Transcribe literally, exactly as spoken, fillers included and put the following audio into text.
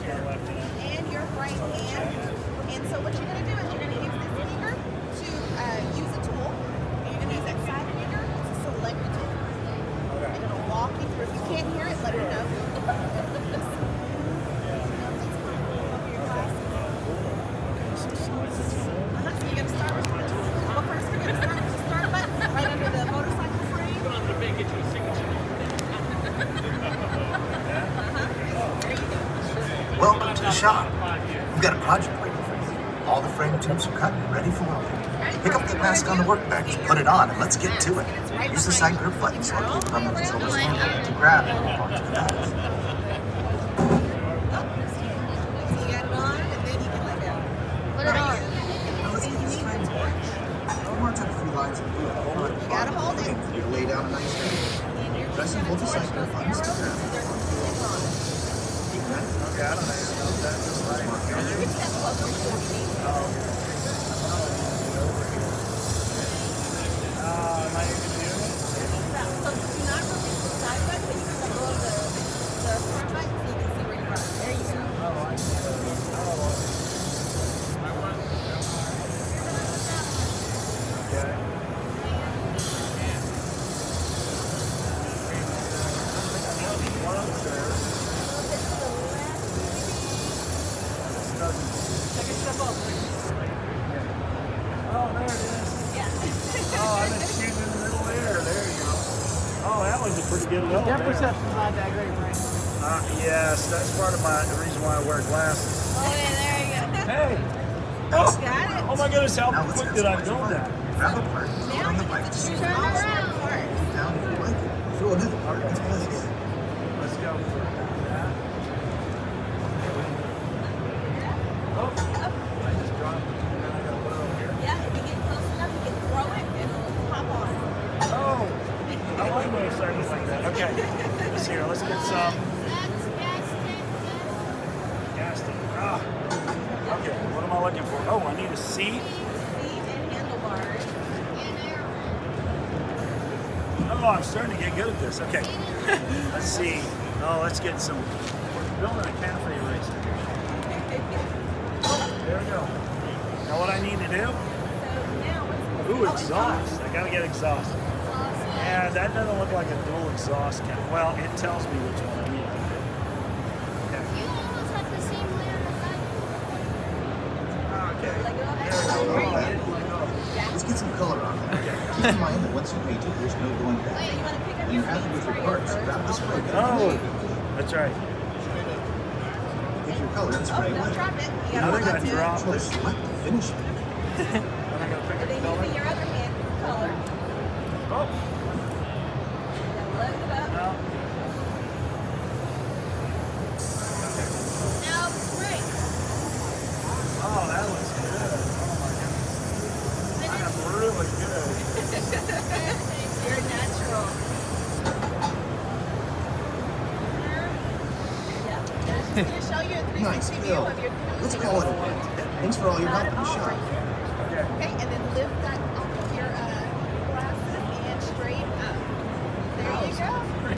center and your right hand. And so what you're going to do is you're going to use this finger to uh, use a tool. And you're going to use that side finger to select the tool. Okay. And it'll walk you through. If you can't hear it, let me know. Welcome to the shop. We've got a project waiting for you. All the frame tubes are cut and ready for welding. Pick up the mask on the workbench, put it on, and let's get to it. Use the side grip buttons located on the controller's handle to grab and hold onto the mask. You got it on, and then you can let go. Put it on. Now let's get these frames working. You want to tuck a few lines of glue up front. You gotta hold it. You lay down a nice frame. Press and hold the side grip buttons to grab it. Okay, I don't know if that's right. You can step closer to what you need. Uh, am I even doing it? So do not release the side button, but you can let go of the, the front button so you can see where you are. There you go. Oh, I see. Oh. Okay. Take a step over. Oh, there it is. Yeah. Oh, I've been shooting in the middle there. There you go. Oh, that was a pretty good level Depth there. perception's not that great, right? Uh, yes, that's part of my the reason why I wear glasses. Oh, yeah, there you go. Hey! Oh, Oh, got it. oh my goodness, how Now let's quick get did I some build that? Grab a part, put it Now on you the get bike. to choose Turn your optional part. it down if you like it. Throw another part. Let's play again. Let's go for that. Oh, I just dropped it. And then I gotta put it over here. Yeah, if you get close enough, you can throw it and it'll pop on. Oh! I like when it's starting like that. Okay. Let's here. Let's get some gas tank. Ah. Okay, what am I looking for? Oh, I need a seat. Seat and handlebars. Oh, I'm starting to get good at this. Okay. Let's see. Oh, let's get some. We're building a cafe racer. There we go. Now what I need to do? So now what's Ooh, exhaust. I gotta get exhaust. Yeah, that doesn't look like a dual exhaust can. Well, it tells me which one I need. Okay. You almost have the same layer as I Okay. Let go of There we that. go. There you Oh, go. let go. Let's get some color on that. Keep in mind that once you paint it, there's no going back. Wait, you want to pick up When your you're happy feet with for your your parts, first grab the spray gun. Oh, that's right. Pick your color and Oh, spray don't away. drop it. You I gotta think hold I on to it. dropped So it. select the finish. And I gotta pick And a then color. using your other hand, color. Oh, Now load it up. no. Now break. Oh, that looks good. Oh my goodness. I am really good. You're natural. Yeah. That's just gonna show you a three Nice sixty view build. of your Let's call it a win. Thanks for all your help in the shop. Okay. Okay, and then lift that off of your uh, glasses and straight up. There you go.